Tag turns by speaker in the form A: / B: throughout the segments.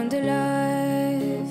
A: found a life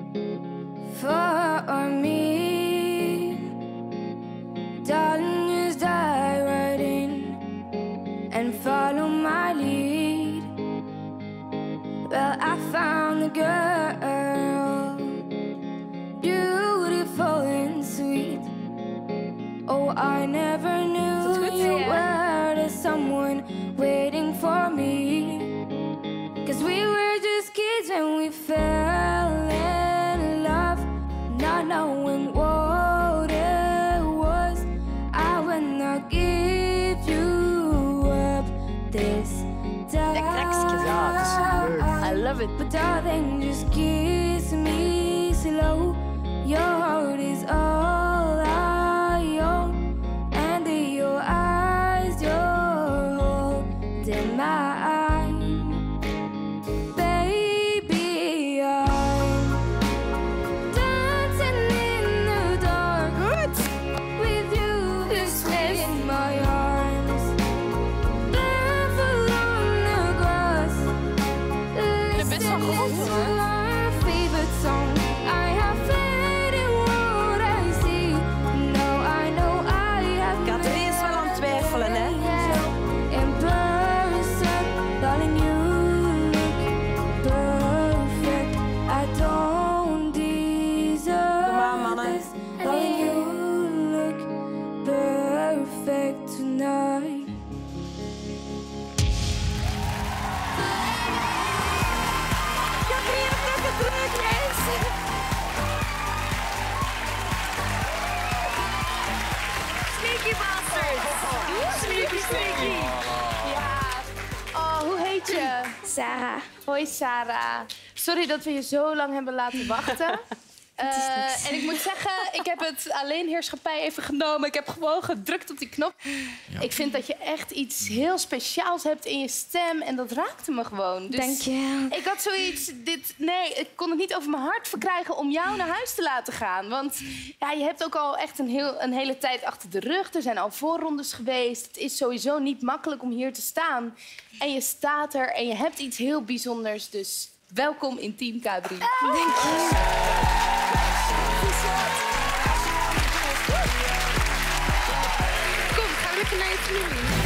A: for me. Darling, just dive right in and follow my lead. Well, I found a girl, beautiful and sweet. Oh, I never knew you were the someone waiting for me. 'Cause we were just kids and we fell in love, not knowing what it was. I will not give you up this time. I love it. But darling, just kiss me slow. Your heart is all I own, and in your eyes you're holding mine. Baby, I'm dancing in the dark with you this way in my arms. Barefoot on the grass, listening to our favorite song. I have faith in what I see. Now I know I have
B: Katrien is wel aan het twijfelen, hè?
A: in person, darling, you look perfect. I don't deserve
B: Kom aan, mannen.
A: this. Darling, you look perfect tonight.
B: Katrien, trek het terug, mensen! Sneaky bastards! Sneaky, sneaky! Ja. Oh, hoe heet je?
A: Sarah.
B: Hoi, Sarah. Sorry dat we je zo lang hebben laten wachten. En ik moet zeggen, ik heb het alleenheerschappij even genomen. Ik heb gewoon gedrukt op die knop. Ja. Ik vind dat je echt iets heel speciaals hebt in je stem. En dat raakte me gewoon. Dus
A: Dank je.
B: ik had zoiets... ik kon het niet over mijn hart verkrijgen om jou naar huis te laten gaan. Want ja, je hebt ook al echt een hele tijd achter de rug. Er zijn al voorrondes geweest. Het is sowieso niet makkelijk om hier te staan. En je staat er en je hebt iets heel bijzonders. Dus welkom in Team K3.
A: Dank je.
B: Kom, gaan we lekker naar je familie.